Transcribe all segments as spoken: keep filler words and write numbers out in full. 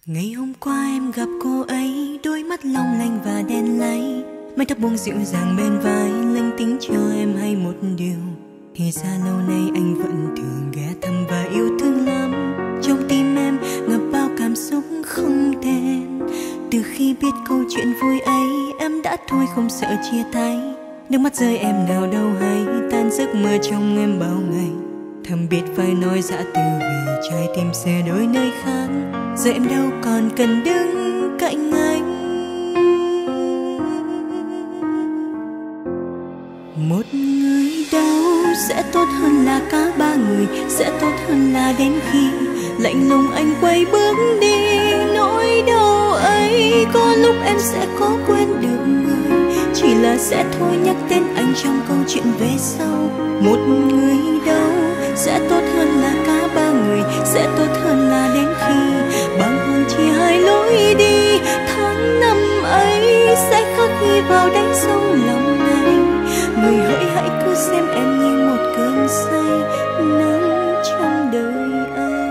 Ngày hôm qua em gặp cô ấy, đôi mắt long lanh và đen láy, mái tóc buông dịu dàng bên vai, linh tính cho em hay một điều. Thì ra lâu nay anh vẫn thường ghé thăm và yêu thương lắm. Trong tim em ngập bao cảm xúc không tên. Từ khi biết câu chuyện vui ấy, em đã thôi không sợ chia tay. Nước mắt rơi em nào đâu hay, tan giấc mơ trong em bao ngày. Thầm biết phải nói dã từ vì trái tim sẽ đổi nơi khác. Giờ em đâu còn cần đứng cạnh anh. Một người đâu sẽ tốt hơn là cả ba người, sẽ tốt hơn là đến khi lạnh lùng anh quay bước đi. Nỗi đau ấy có lúc em sẽ có quên được người, chỉ là sẽ thôi nhắc tên anh trong câu chuyện về sau. Một người đâu sẽ tốt hơn là cả ba người, sẽ tốt hơn là đến khi bàng hoàng chia hai lối đi. Tháng năm ấy sẽ khắc ghi vào đáy sâu lòng anh. Người hỡi hãy cứ xem em như một cơn say nắng trong đời anh.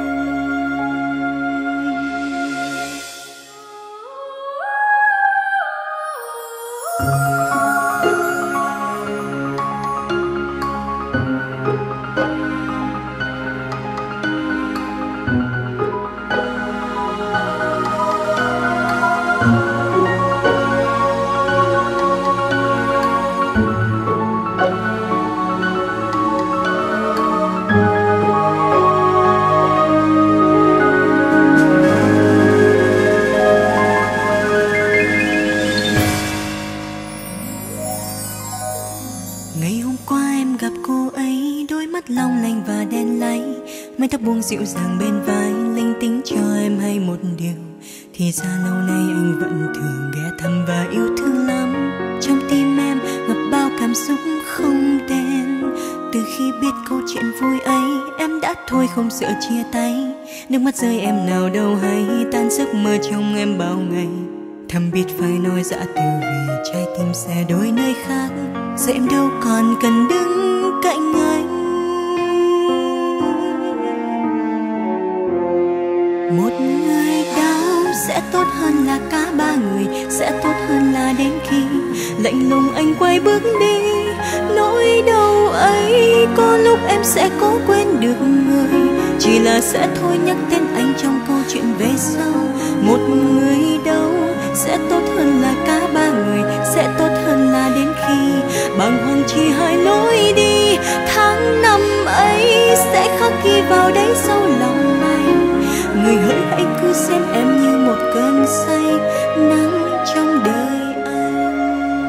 Ngày hôm qua em gặp cô ấy, đôi mắt long lanh và đen láy, mái tóc buông dịu dàng bên vai, linh tính cho em hay một điều. Thì ra lâu nay anh vẫn thường ghé thăm và yêu thương lắm. Trong tim em ngập bao cảm xúc không tên. Từ khi biết câu chuyện vui ấy, em đã thôi không sợ chia tay. Nước mắt rơi em nào đâu hay, tan giấc mơ trong em bao ngày. Thầm biết phải nói dã từ vì trái tim sẽ đổi nơi khác. Giờ em đâu còn cần đứng cạnh anh. Một người đâu sẽ tốt hơn là cả ba người, sẽ tốt hơn là đến khi lạnh lùng anh quay bước đi. Nỗi đau ấy có lúc em sẽ có quên được người, chỉ là sẽ thôi nhắc tên anh trong câu chuyện về sau. Một người đâu sẽ tốt hơn là cả ba người, sẽ tốt hơn là đến khi bàng hoàng chia hai lối đi. Tháng năm ấy sẽ khắc ghi vào đáy sâu lòng anh. Người hỡi hãy cứ xem em như một cơn say nắng trong đời anh.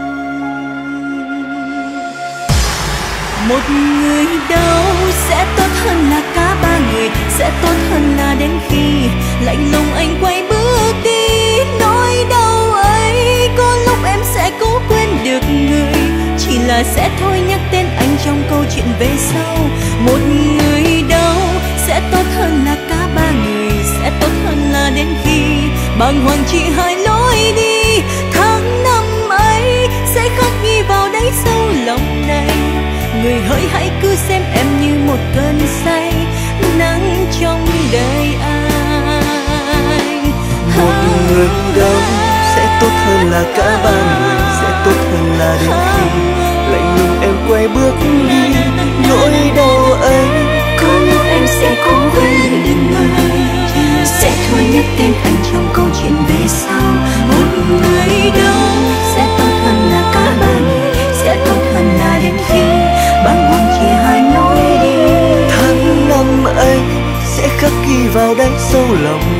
Một người đâu sẽ tốt hơn là cả ba người, sẽ tốt hơn là đến khi lạnh lùng anh quay bước đi. Nỗi đau ấy có lúc em sẽ cố quên được người, chỉ là sẽ thôi nhắc tên anh trong câu chuyện về sau. Một người đâu sẽ tốt hơn là cả ba người, sẽ tốt hơn là đến khi bàng hoàng chỉ hai lối đi. Tháng năm ấy sẽ khắc ghi vào đáy sâu lòng này. Người hỡi hãy cứ xem em như một cơn say nắng trong đời anh. Một người đâu sẽ tốt hơn là cả ba người, sẽ tốt hơn là đến khi lạnh lùng em quay bước đi. Nỗi đau ấy có lúc em sẽ cố quên được người, sẽ thôi nhắc tên anh trong câu chuyện về sau. Một người đâu sẽ tốt hơn là cả ba người, sẽ tốt hơn là đến khi bàng hoàng chia hai lối đi. tháng năm ấy sẽ khắc ghi vào đáy sâu lòng